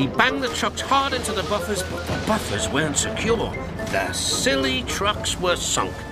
He banged the trucks hard into the buffers, but the buffers weren't secure. The silly trucks were sunk.